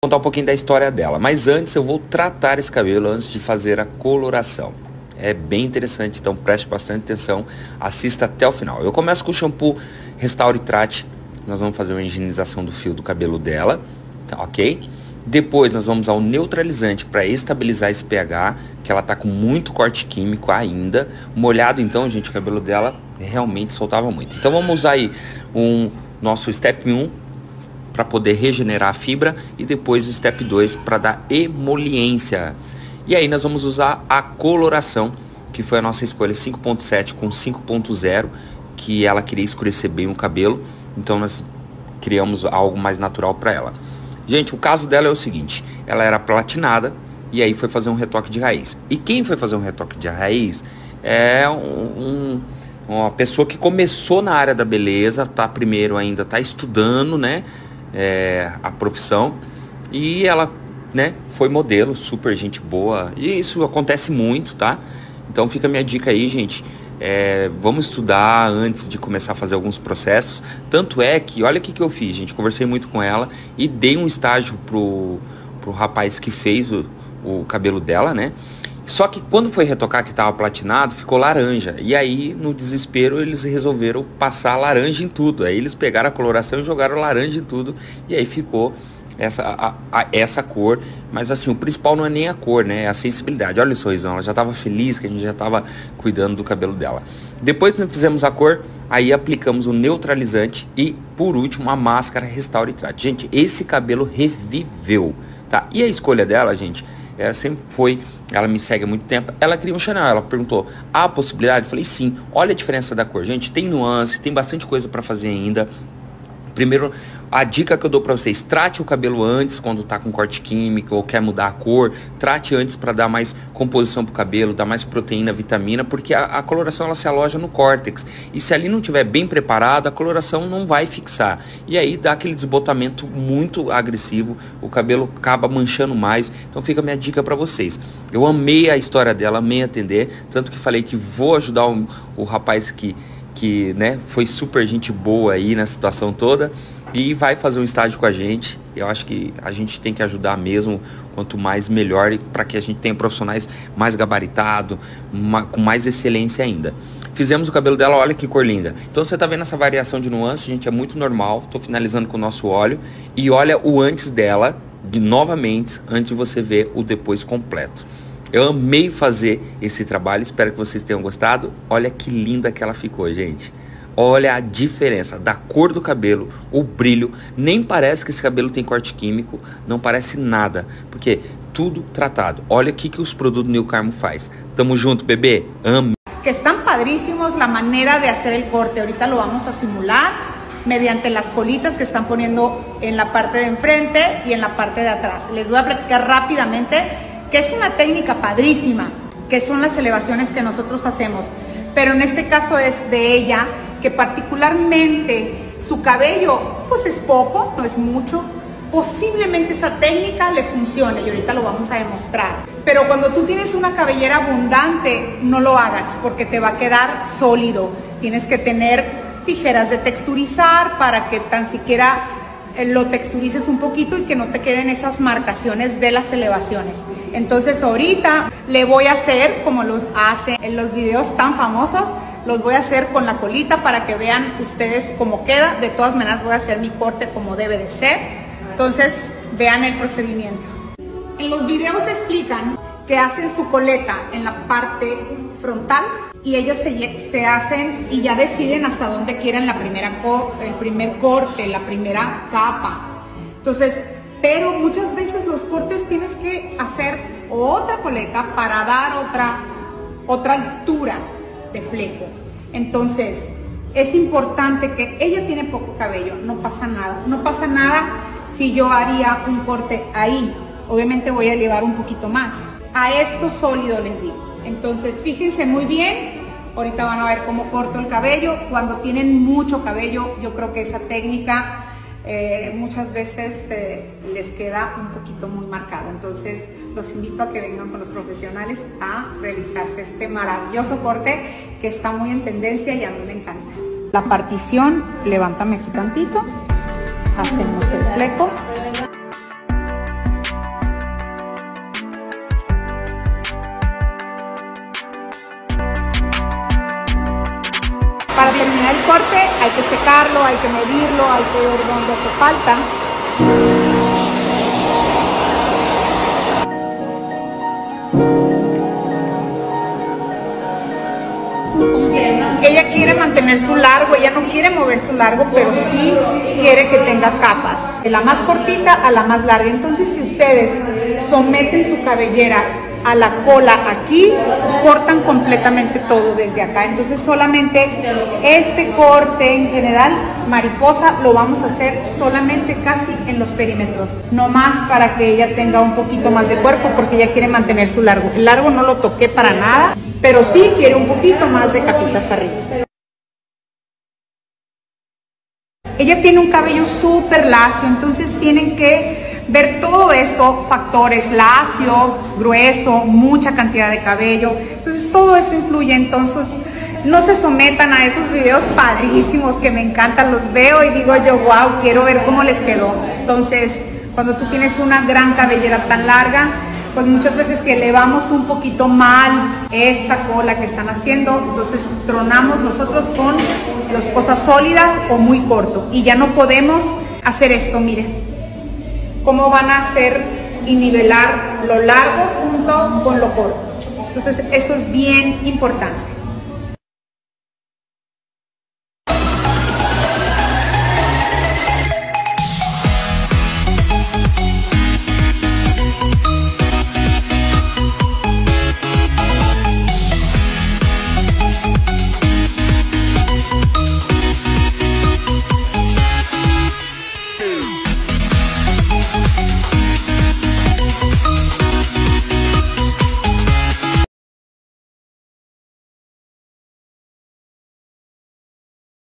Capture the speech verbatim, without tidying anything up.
contar um pouquinho da história dela. Mas antes eu vou tratar esse cabelo antes de fazer a coloração. É bem interessante, então preste bastante atenção, assista até o final. Eu começo com o shampoo Restaure Trate. Nós vamos fazer uma higienização do fio do cabelo dela, tá, ok? Depois nós vamos ao neutralizante para estabilizar esse pH, que ela tá com muito corte químico ainda. Molhado então, gente, o cabelo dela realmente soltava muito. Então vamos usar aí um nosso step um para poder regenerar a fibra e depois o step dois para dar emoliência. E aí nós vamos usar a coloração, que foi a nossa escolha cinco ponto sete com cinco ponto zero, que ela queria escurecer bem o cabelo, então nós criamos algo mais natural para ela. Gente, o caso dela é o seguinte, ela era platinada e aí foi fazer um retoque de raiz. E quem foi fazer um retoque de raiz é um, um, uma pessoa que começou na área da beleza, tá primeiro ainda, tá estudando, né, é, a profissão, e ela, né, foi modelo, super gente boa, e isso acontece muito, tá? Então fica a minha dica aí, gente, é, vamos estudar antes de começar a fazer alguns processos. Tanto é que, olha o que, que eu fiz, gente, conversei muito com ela e dei um estágio pro, pro rapaz que fez o, o cabelo dela, né? Só que quando foi retocar, que tava platinado, ficou laranja. E aí, no desespero, eles resolveram passar laranja em tudo. Aí eles pegaram a coloração e jogaram laranja em tudo. E aí ficou essa, a, a, essa cor. Mas assim, o principal não é nem a cor, né? É a sensibilidade. Olha o sorrisão, ela já tava feliz que a gente já tava cuidando do cabelo dela. Depois que fizemos a cor, aí aplicamos o neutralizante e, por último, a máscara Restaure Trate. Gente, esse cabelo reviveu, tá? E a escolha dela, gente, ela sempre foi, ela me segue há muito tempo, ela queria um Chanel, ela perguntou, há a possibilidade? Eu falei, sim, olha a diferença da cor, gente, tem nuance, tem bastante coisa para fazer ainda. Primeiro, a dica que eu dou para vocês, trate o cabelo antes, quando tá com corte químico ou quer mudar a cor, trate antes para dar mais composição pro cabelo, dar mais proteína, vitamina, porque a, a coloração ela se aloja no córtex, e se ali não tiver bem preparado, a coloração não vai fixar, e aí dá aquele desbotamento muito agressivo, o cabelo acaba manchando mais. Então fica a minha dica para vocês. Eu amei a história dela, amei atender, tanto que falei que vou ajudar o, o rapaz que que, né, foi super gente boa aí na situação toda e vai fazer um estágio com a gente. Eu acho que a gente tem que ajudar mesmo, quanto mais melhor, para que a gente tenha profissionais mais gabaritados, com mais excelência ainda. Fizemos o cabelo dela, olha que cor linda. Então você tá vendo essa variação de nuance, gente, é muito normal. Tô finalizando com o nosso óleo e olha o antes dela, de novamente, antes de você ver o depois completo. Eu amei fazer esse trabalho, espero que vocês tenham gostado. Olha que linda que ela ficou, gente. Olha a diferença da cor do cabelo, o brilho. Nem parece que esse cabelo tem corte químico, não parece nada, porque tudo tratado. Olha o que, que os produtos Neo Carmo faz. Tamo junto, bebê. Amo. Que están padrísimos la manera de hacer el corte. Ahorita lo vamos a simular mediante las colitas que están poniendo en la parte de enfrente y en la parte de atrás. Les voy a platicar rápidamente que es una técnica padrísima, que son las elevaciones que nosotros hacemos, pero en este caso es de ella, que particularmente su cabello pues es poco, no es mucho, posiblemente esa técnica le funcione y ahorita lo vamos a demostrar, pero cuando tú tienes una cabellera abundante no lo hagas porque te va a quedar sólido, tienes que tener tijeras de texturizar para que tan siquiera lo texturices un poquito y que no te queden esas marcaciones de las elevaciones. Entonces ahorita le voy a hacer como los hace en los videos tan famosos, los voy a hacer con la colita para que vean ustedes cómo queda. De todas maneras voy a hacer mi corte como debe de ser. Entonces vean el procedimiento. En los videos explican que hacen su coleta en la parte frontal y ellos se, se hacen y ya deciden hasta dónde quieren la primera el primer corte, la primera capa. Entonces, pero muchas veces los cortes tienes que hacer otra coleta para dar otra, otra altura de fleco. Entonces, es importante que ella tiene poco cabello, no pasa nada. No pasa nada si yo haría un corte ahí. Obviamente voy a elevar un poquito más. A esto sólido les digo. Entonces, fíjense muy bien, ahorita van a ver cómo corto el cabello. Cuando tienen mucho cabello, yo creo que esa técnica eh, muchas veces eh, les queda un poquito muy marcado. Entonces, los invito a que vengan con los profesionales a realizarse este maravilloso corte que está muy en tendencia y a mí me encanta. La partición, levántame aquí tantito, hacemos el fleco. terminar el corte hay que secarlo, hay que medirlo, hay que ver dónde hace falta. Ella quiere mantener su largo, ella no quiere mover su largo, pero sí quiere que tenga capas, de la más cortita a la más larga. Entonces, si ustedes someten su cabellera a la cola aquí, cortan completamente todo desde acá. Entonces, solamente este corte en general, mariposa, lo vamos a hacer solamente casi en los perímetros, no más para que ella tenga un poquito más de cuerpo, porque ella quiere mantener su largo. El largo no lo toqué para nada, pero sí quiere un poquito más de capitas arriba. Ella tiene un cabello súper lacio, entonces tienen que ver todo esto, factores: lacio, grueso, mucha cantidad de cabello. Entonces todo eso influye. Entonces no se sometan a esos videos padrísimos que me encantan, los veo y digo yo, wow, quiero ver cómo les quedó. Entonces, cuando tú tienes una gran cabellera tan larga, pues muchas veces si elevamos un poquito mal esta cola que están haciendo, entonces tronamos nosotros con las cosas sólidas o muy corto, y ya no podemos hacer esto. Miren cómo van a hacer y nivelar lo largo junto con lo corto. Entonces eso es bien importante.